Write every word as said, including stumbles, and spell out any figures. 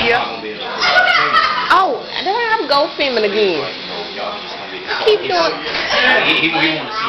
here. Oh, there I'm go filming again. Keep doing. He, he, he